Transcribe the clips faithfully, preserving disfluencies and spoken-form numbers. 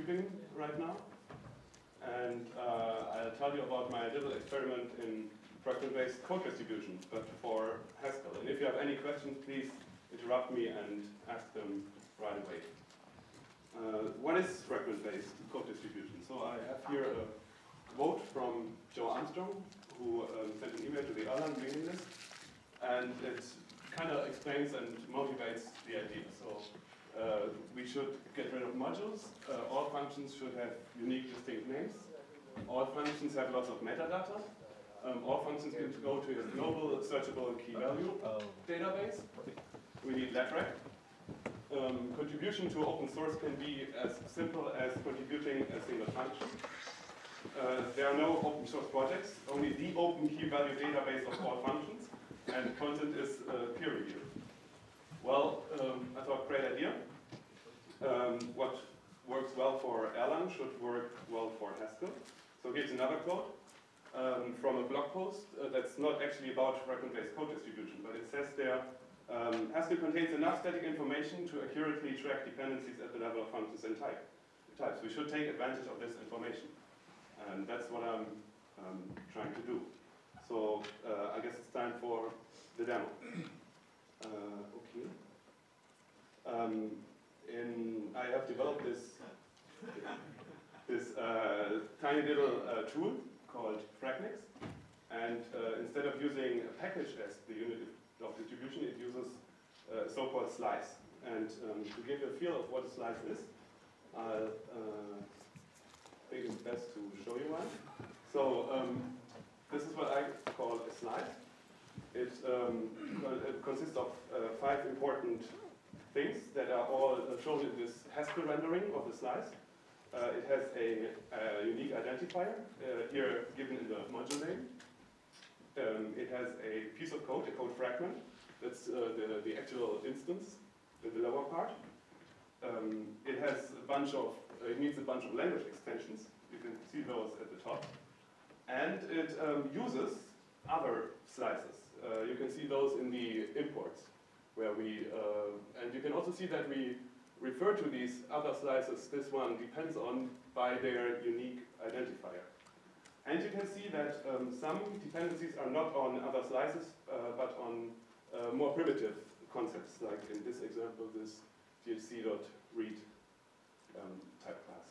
prototyping right now. And uh, I'll tell you about my little experiment in fragment-based code distribution, but for Haskell. And if you have any questions, please interrupt me and ask them right away. Uh, what is fragment-based code distribution? So I have here a quote from Joe Armstrong, who um, sent an email to the Erlang mailing list, and it kind of explains and motivates the idea. So uh, we should get rid of modules. Uh, all functions should have unique, distinct names. All functions have lots of metadata. Um, all functions can go to a global searchable key value database. We need LabRec. Um, contribution to open source can be as simple as contributing a single function. Uh, there are no open source projects, only the open key value database of all functions, and content is uh, peer reviewed. Well, um, I thought, great idea. Um, what works well for Erlang should work well for Haskell. So here's another quote um, from a blog post uh, that's not actually about fragment-based code distribution, but it says there, um, Haskell contains enough static information to accurately track dependencies at the level of functions and type, types. We should take advantage of this information. And that's what I'm um, trying to do. So uh, I guess it's time for the demo. Uh, okay. Um, in, I have developed this, this uh, tiny little uh, tool called Fragnix. And uh, instead of using a package as the unit of distribution, it uses a so-called slice. And um, to give you a feel of what a slice is, I'll uh, I think it's best to show you one. So um, this is what I call a slice. It, um, it consists of uh, five important things that are all shown in this Haskell rendering of the slice. Uh, it has a, a unique identifier, uh, here given in the module name. Um, it has a piece of code, a code fragment. That's uh, the, the actual instance, the, the lower part. Um, it has a bunch of It needs a bunch of language extensions. You can see those at the top. And it um, uses other slices. Uh, you can see those in the imports, where we, uh, and you can also see that we refer to these other slices, this one depends on, by their unique identifier. And you can see that um, some dependencies are not on other slices, uh, but on uh, more primitive concepts, like in this example, this glc.read Um, type class.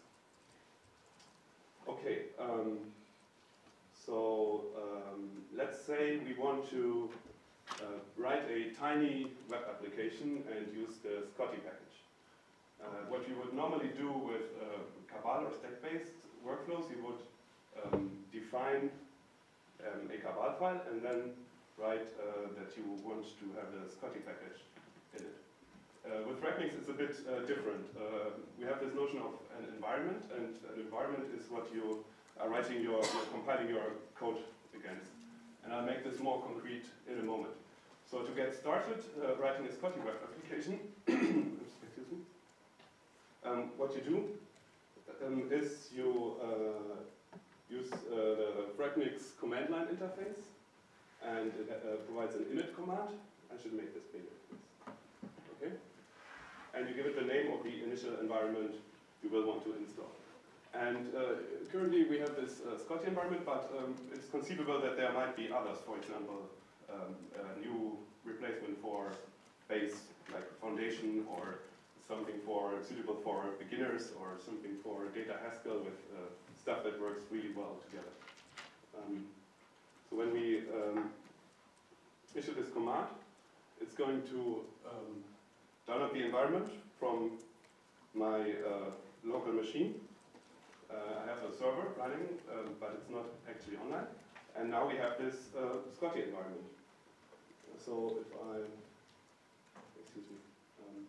Okay, um, so um, let's say we want to uh, write a tiny web application and use the Scotty package. Uh, what you would normally do with uh, Cabal or stack-based workflows, you would um, define um, a Cabal file and then write uh, that you want to have the Scotty package in it. Uh, with Fragnix, it's a bit uh, different. Uh, we have this notion of an environment, and an environment is what you are writing your, you're compiling your code against. And I'll make this more concrete in a moment. So to get started uh, writing a Scotty web application, excuse me, um, what you do um, is you uh, use uh, the Fragnix command line interface, and it uh, provides an init command. I should make this bigger, please. Okay. And you give it the name of the initial environment you will want to install. And uh, currently we have this uh, Scotty environment, but um, it's conceivable that there might be others. For example, um, a new replacement for base, like Foundation, or something for suitable for beginners, or something for data Haskell with uh, stuff that works really well together. Um, so when we um, issue this command, it's going to um, download the environment from my uh, local machine. Uh, I have a server running, um, but it's not actually online. And now we have this uh, Scotty environment. So if I, excuse me, um,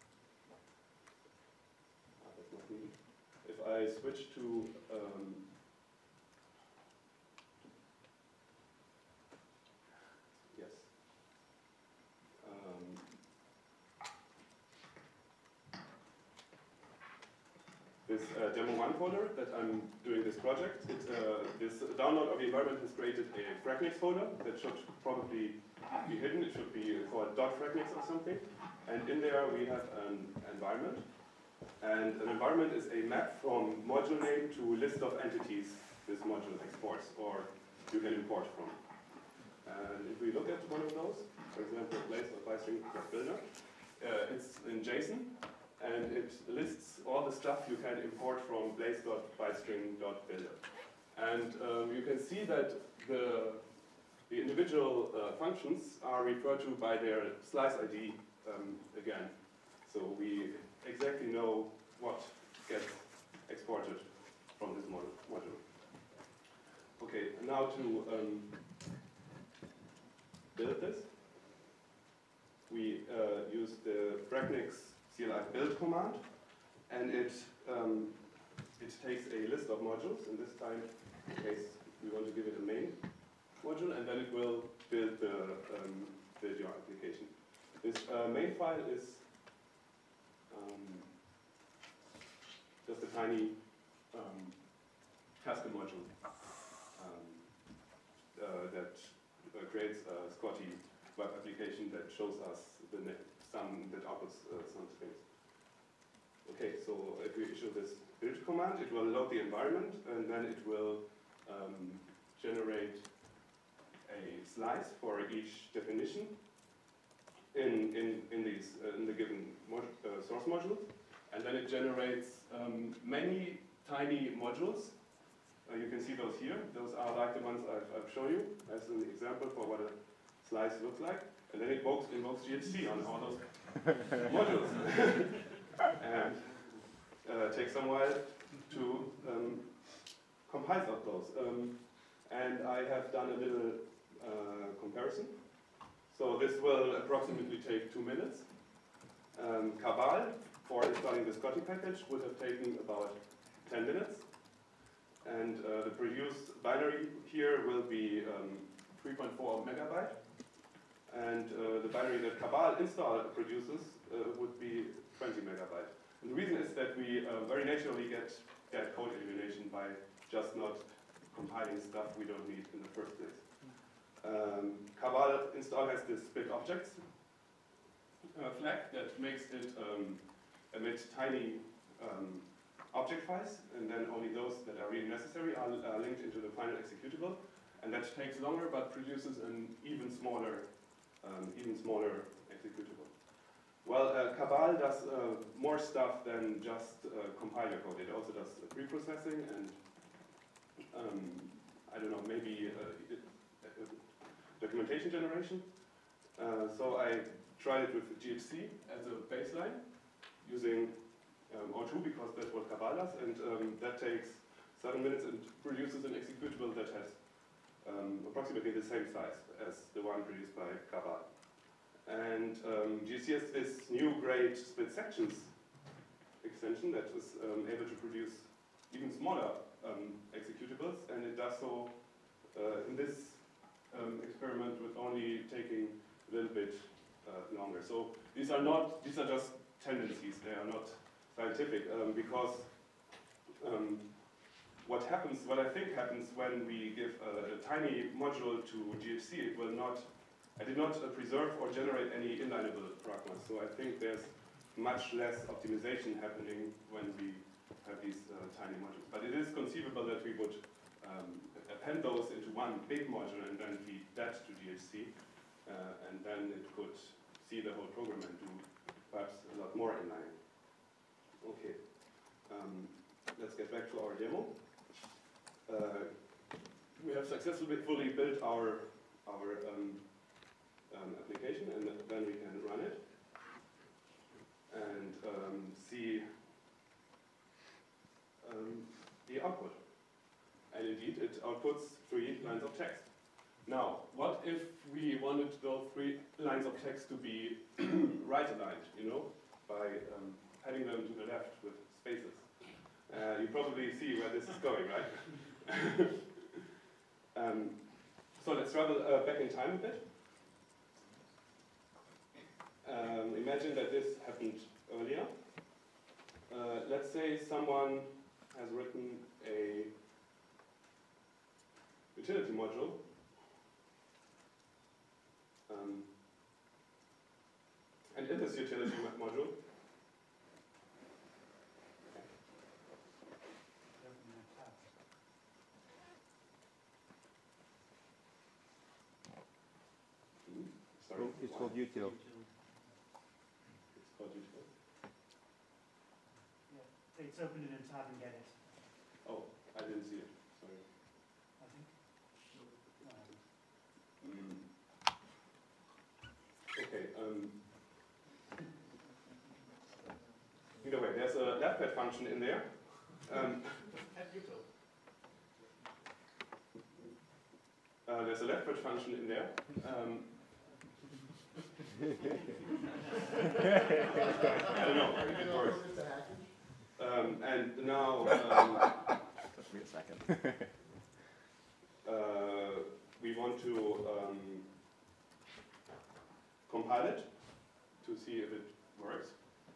ah, that's not me. If I switch to um, yes. Um, this uh, demo one folder that I'm doing this project, it, uh, this download of the environment has created a Fragnix folder that should probably be hidden. It should be called .fragnix or something. And in there we have an environment. And an environment is a map from module name to list of entities this module exports or you can import from. And if we look at one of those, for example, place.bystring.builder, uh, it's in JSON and it lists all the stuff you can import from place.bystring.builder. And um, you can see that the, the individual uh, functions are referred to by their slice I D um, again. So we exactly know what gets exported from this model, module. Okay, now to um, build this, we uh, use the Breaknix C L I build command, and it um, it takes a list of modules. In this time, in case we want to give it a main module, and then it will build the um, build your application. This uh, main file is um, just a tiny um, Haskell module um, uh, that uh, creates a Scotty web application that shows us the some that outputs uh, some strings. Okay, so if we issue this build command, it will load the environment and then it will um, generate a slice for each definition in in in these uh, in the given mod uh, source module, and then it generates um, many tiny modules. Uh, you can see those here. Those are like the ones I've, I've shown you as an example for what a slice looks like. And then it invokes, invokes G H C on all those modules. and uh, takes some while to um, compile out those. Um, and I have done a little uh, comparison. So this will approximately take two minutes. Um, Cabal, for installing the Scotty package, would have taken about ten minutes. And uh, the produced binary here will be um, three point four megabyte. And uh, the binary that Cabal install produces uh, would be twenty megabyte. And the reason is that we uh, very naturally get, get code elimination by just not compiling stuff we don't need in the first place. Um, Cabal install has this split objects uh, flag that makes it um, emit tiny um, object files, and then only those that are really necessary are, are linked into the final executable. And that takes longer, but produces an even smaller, um, even smaller executable. Well, uh, Cabal does uh, more stuff than just uh, compiler code. It also does uh, pre-processing and um, I don't know, maybe uh, it, uh, documentation generation. Uh, so I tried it with G H C as a baseline using um, O two because that's what Cabal does, and um, that takes seven minutes and produces an executable that has um, approximately the same size as the one produced by Cabal. And um, G H C has this new great split sections extension that is um, able to produce even smaller um, executables, and it does so uh, in this um, experiment with only taking a little bit uh, longer. So these are not, these are just tendencies, they are not scientific, um, because um, what happens, what I think happens when we give a, a tiny module to G H C, it will not, I did not uh, preserve or generate any inlineable pragmas, so I think there's much less optimization happening when we have these uh, tiny modules. But it is conceivable that we would um, append those into one big module and then feed that to G H C, uh, and then it could see the whole program and do perhaps a lot more inlining. Okay, um, let's get back to our demo. Uh, we have successfully fully built our our um, um, application, and then we can run it and um, see um, the output. And indeed, it outputs three lines of text. Now, what if we wanted those three lines of text to be right-aligned, you know, by um, heading them to the left with spaces? Uh, you probably see where this is going, right? um, so let's travel uh, back in time a bit. Um, imagine that this happened earlier. Uh, let's say someone has written a utility module um, and in this utility module Sorry. Well, it's why? called util. It's called util. Yeah, it's opened in a tab and get it, Oh, I didn't see it. Sorry. I think. Um, Mm. Okay. Um, either way, there's a leftpad function in there. Um, uh, there's a leftpad function in there. Um, I don't know if it works. Um, and now um, Just me a second. uh, we want to um, compile it to see if it works.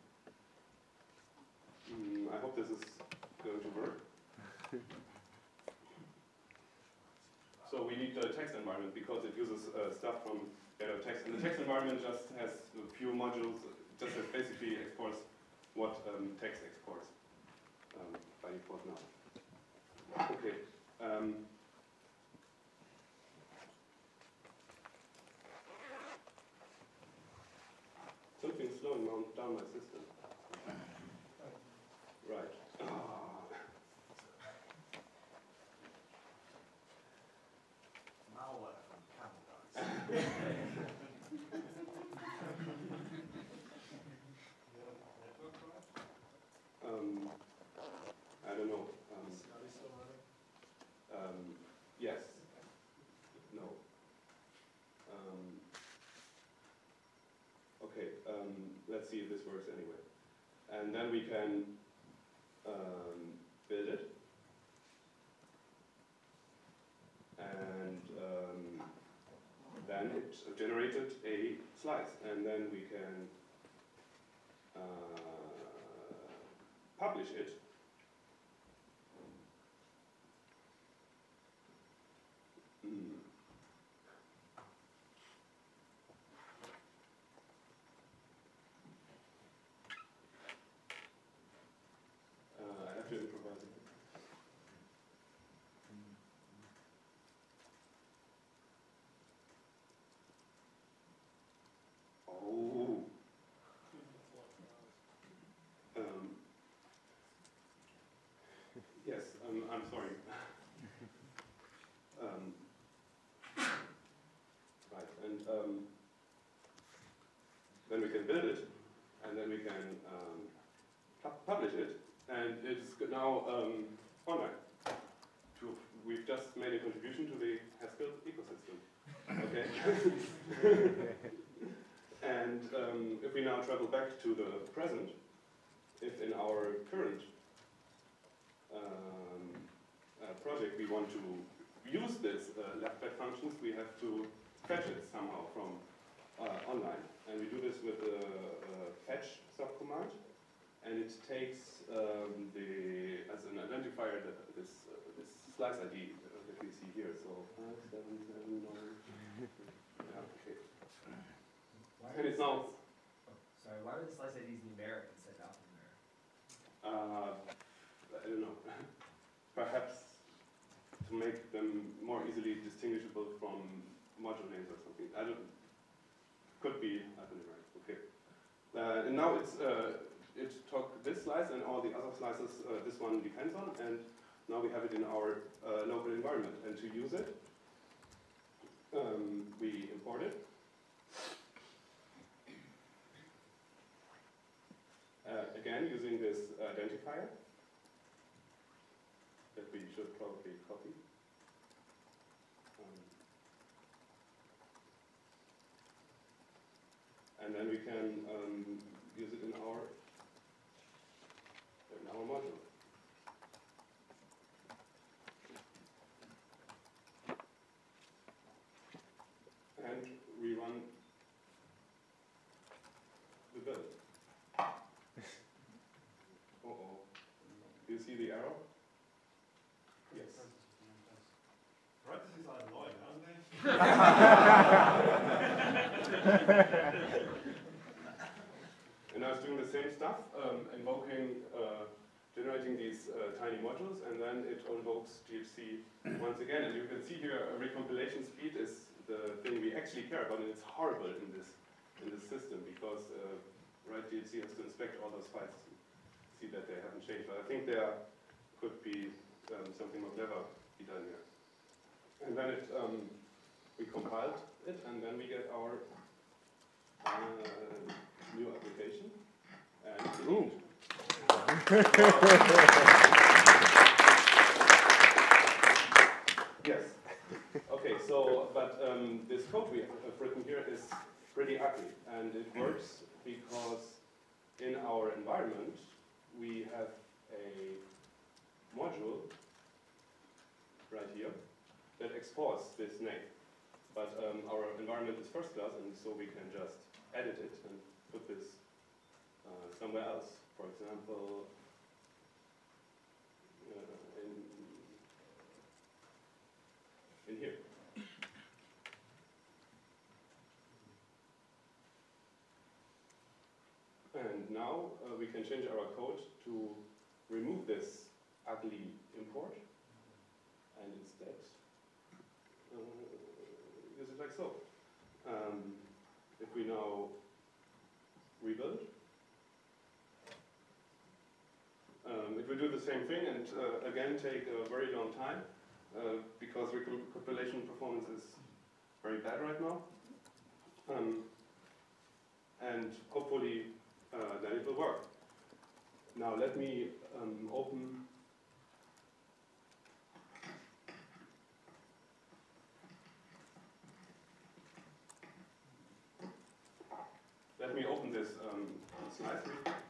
Mm, I hope this is going to work. So we need the text environment because it uses uh, stuff from Better Text. And the text environment just has a few modules, just has basically exports what um, text exports um, by default now. Okay. Um, Something's slowing down, down my system. Right. Ah. Malware from Camel Um, I don't know. Um, um, yes. No. Um, okay. Um, let's see if this works anyway. And then we can um, build it. And um, then it generated a slice. And then we can uh, publish it. Mm. Uh, I have to improvise it. Oh. Um, yes, um, I'm sorry. um, right, and um, then we can build it, and then we can um, pu publish it, and it's now um, online. To, we've just made a contribution to the Haskell ecosystem. Okay. And um, if we now travel back to the present, if in our current um, uh, project we want to use this uh, leftpad functions, we have to fetch it somehow from uh, online. And we do this with the uh, fetch subcommand, and it takes um, the as an identifier the, this uh, this slice I D uh, that we see here. So five seven seven nine. Yeah, okay. And it's now. Oh, sorry, why were the slice I Ds numeric instead of alphanumeric? Uh, I don't know. Perhaps to make them more easily distinguishable from module names or something. I don't. Could be alphanumeric. Okay. Uh, and now it's uh, it took this slice and all the other slices uh, this one depends on, and now we have it in our uh, local environment. And to use it, um, we import it. Uh, again, using this identifier that we should probably copy. Um, and then we can um, use it in our in our module. And we run the build. Uh-oh. Do you see the arrow? Yes. Parentheses are annoying, aren't they? And I was doing the same stuff, um, invoking, uh, generating these uh, tiny modules, and then it invokes G H C once again. And you can see here a recompilation speed is the thing we actually care about, and it's horrible in this in this system because uh, right D H C has to inspect all those files and see that they haven't changed. But I think there could be um, something more clever be done here. And then it um, we compiled it, and then we get our uh, new application. And Ooh. Yes. Okay, so, but um, this code we have written here is pretty ugly, and it works because in our environment we have a module right here that exports this name. But um, our environment is first class, and so we can just edit it and put this uh, somewhere else. For example, uh, in in here. And now uh, we can change our code to remove this ugly import and instead uh, use it like so. Um, if we now rebuild, um, it will do the same thing and uh, again take a very long time. Uh, because compilation performance is very bad right now. Um, and hopefully uh, then it will work. Now let me um, open let me open this um, slide.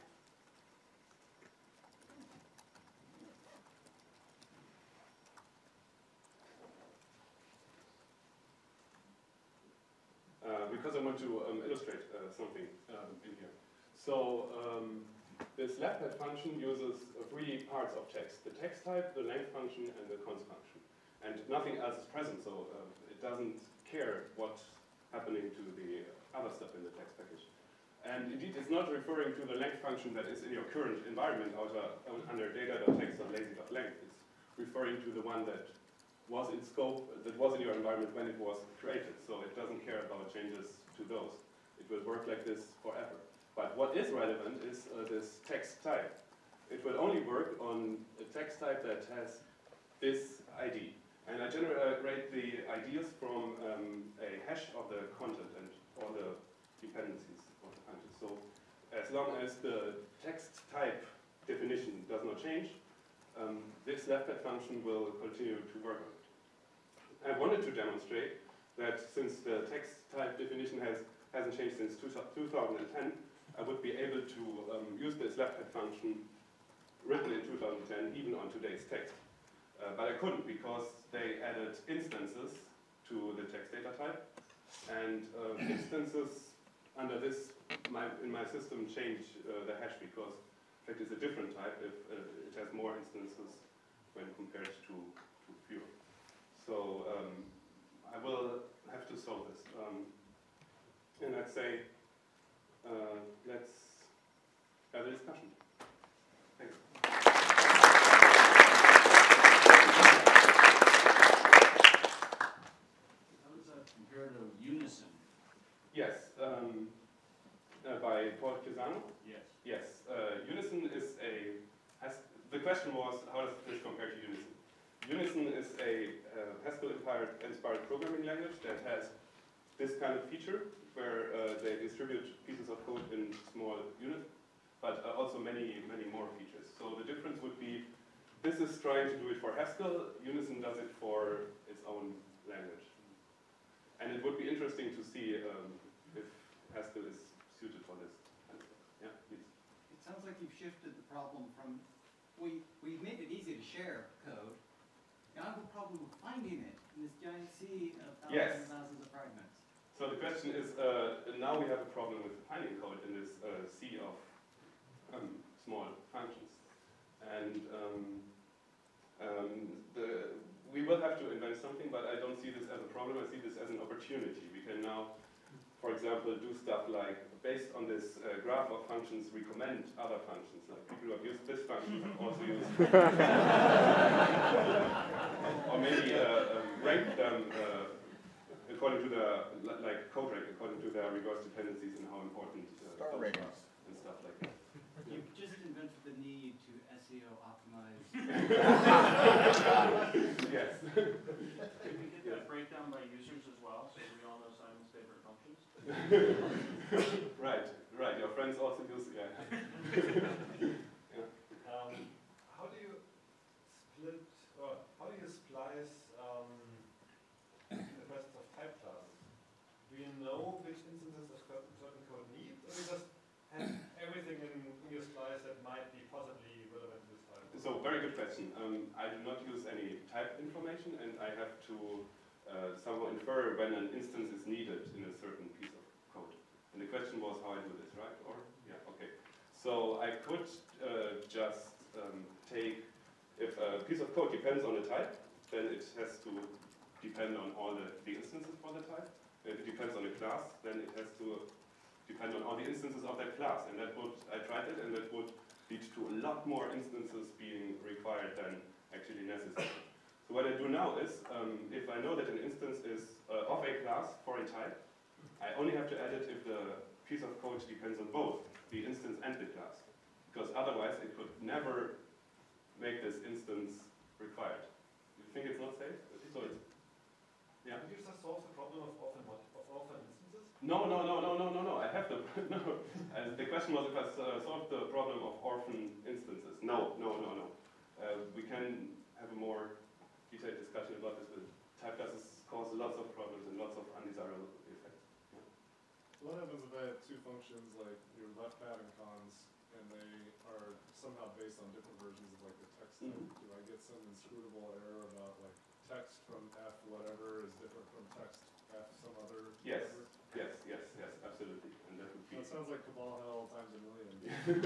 Uh, because I want to um, illustrate uh, something um, in here. So um, this labpad function uses uh, three parts of text: the text type, the length function, and the const function. And nothing else is present, so uh, it doesn't care what's happening to the other stuff in the text package. And indeed, it's not referring to the length function that is in your current environment outer, under data.text.lazy.length. It's referring to the one that was in scope, that was in your environment when it was created. So it doesn't care about changes to those. It will work like this forever. But what is relevant is uh, this text type. It will only work on a text type that has this I D. And I generate the I Ds from um, a hash of the content and all the dependencies of the content. So as long as the text type definition does not change, um, this labpad function will continue to work on it. I wanted to demonstrate that since the text type definition has, hasn't changed since two thousand ten, I would be able to um, use this labpad function written in two thousand ten even on today's text. Uh, but I couldn't because they added instances to the text data type, and uh, instances under this my, in my system change uh, the hash because in fact it's a different type if uh, it has more instances when compared to, to fewer. So um, I will have to solve this. Um, and I'd say uh, let's have a discussion. Thanks. How does that compare to Unison? Yes, um, uh, by Paul Pisano. Yes. Yes, uh, Unison is a, has, the question was, how does this compare to Unison? Unison is a uh, Haskell-inspired programming language that has this kind of feature where uh, they distribute pieces of code in small units, but uh, also many, many more features. So the difference would be, this is trying to do it for Haskell, Unison does it for its own language. And it would be interesting to see um, if Haskell is suited for this. Yeah, please. It sounds like you've shifted the problem from, we, we've made it easy to share code. Now I have a problem with finding it in this giant sea of thousands Yes. and thousands of fragments. So the question is, uh, now we have a problem with finding code in this uh, sea of um, small functions. And um, um, the, we will have to invent something, but I don't see this as a problem, I see this as an opportunity. We can now, for example, do stuff like, based on this uh, graph of functions, recommend other functions. Like people who have used this function have also used or maybe uh, um, rank them uh, according to the, li- like CodeRank, according to their reverse dependencies and how important uh, Star those ratings. are and stuff like that. You've just invented the need to S E O optimize. Yes. Can we get that breakdown by users as well, so we all know Simon's favorite functions? Right, right. Your friends also use, yeah. Um, how do you split, or how do you splice um, in the presence of type classes? Do you know which instances of certain certain code need, or you just have everything in, in your splice that might be possibly relevant to this type? So, very good question. Um, I do not use any type information, and I have to uh, somehow infer when an instance is needed in a certain piece of code. And the question was how I do this, right? Or yeah, okay. So I could uh, just um, take, if a piece of code depends on a type, then it has to depend on all the, the instances for the type. If it depends on a class, then it has to depend on all the instances of that class. And that would, I tried it, and that would lead to a lot more instances being required than actually necessary. So what I do now is, um, if I know that an instance is uh, of a class for a type, I only have to add it if the piece of code depends on both the instance and the class. Because otherwise it could never make this instance required. You think it's not safe? So it's, yeah. Did you just solve the problem of orphan, mod- of orphan instances? No, no, no, no, no, no, no. I have the no. Uh, the question was if I uh, solved the problem of orphan instances. No, no, no, no. Uh, we can have a more detailed discussion about this. But type classes cause lots of problems and lots of undesirable effects. Yeah. What happens if I have two functions like your left pad and cons, and they are somehow based on different versions of like the text type? Mhm. Do I get some inscrutable error about like text from F whatever is different from text F some other? Yes. whatever? Yes, yes, yes, absolutely. And that would be. That sounds like Cabal Hell times a million.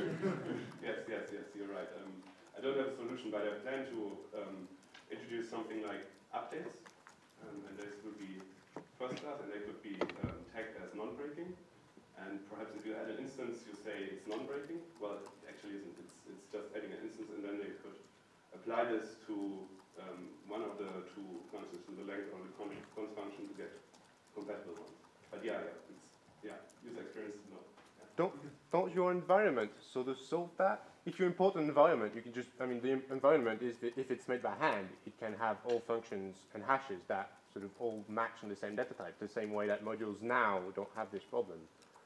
Yes, yes, yes, you're right. Um, I don't have a solution, but I plan to um, introduce something like updates, um, and this would be first class, and they could be um, tagged as non-breaking. And perhaps if you add an instance, you say it's non-breaking. Well, it actually isn't. It's, it's just adding an instance, and then they could apply this to um, one of the two functions, to the length or the con const function to get compatible ones. But yeah, yeah, it's, yeah, user experience, no. Yeah. Don't, don't your environment sort of solve that? If you import an environment, you can just, I mean, the em- environment is, if it's made by hand, it can have all functions and hashes that sort of all match on the same data type, the same way that modules now don't have this problem.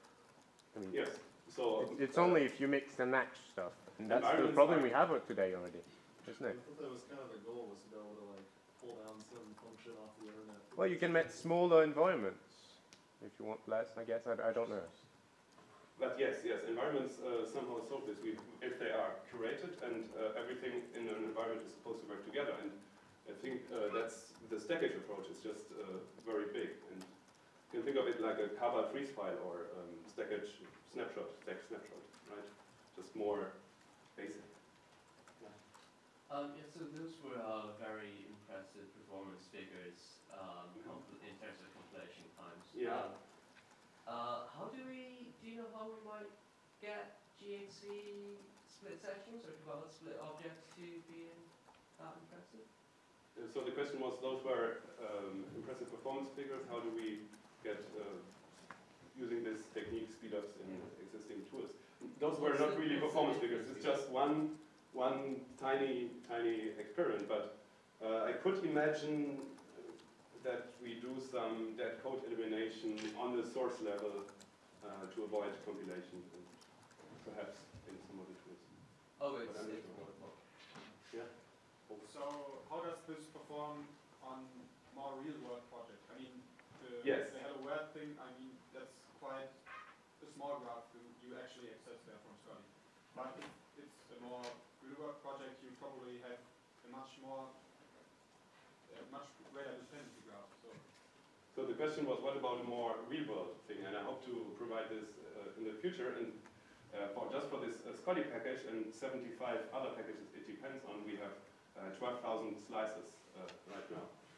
I mean, Yes, so. it- it's uh, only if you mix and match stuff, and that's the Environments problem are- we have today already, isn't I it? thought that was kind of the goal, was to be able to like pull down some function off the internet. Well, you can make smaller environments, if you want less, I guess, I, I don't know. But yes, yes, environments uh, somehow solve this. We, if they are curated and uh, everything in an environment is supposed to work together. And I think uh, that's the stackage approach is just uh, very big. And you can think of it like a Kaba freeze file or um, stackage snapshot, stack snapshot, right? Just more basic. Um, yeah, so those were uh, very impressive performance figures um, compl- in terms of compilation times. Yeah. Um, uh, how do we, do you know how we might get G N C split sections or develop split objects to be that impressive? Uh, So the question was, those were um, impressive performance figures. How do we get, uh, using this technique, speed-ups in existing tools? Those were What's not the- really what's the performance figures. difference It's just one, one tiny, tiny experiment. But uh, I could imagine that we do some dead code elimination on the source level uh, to avoid compilation, and perhaps in some of the tools. Oh, it's, But I'm not it's sure. more, Yeah. So how does this perform on more real-world projects? I mean, the, Yes. the Hello World thing, I mean, that's quite a small graph you, you actually access there from Scotty. But if it's a more real-world project, you probably have a much more, a much greater dependency graph. So So the question was, what about a more real-world thing? And I hope to provide this uh, in the future. And uh, for just for this uh, Scotty package and seventy-five other packages it depends on, we have uh, twelve thousand slices uh, right now.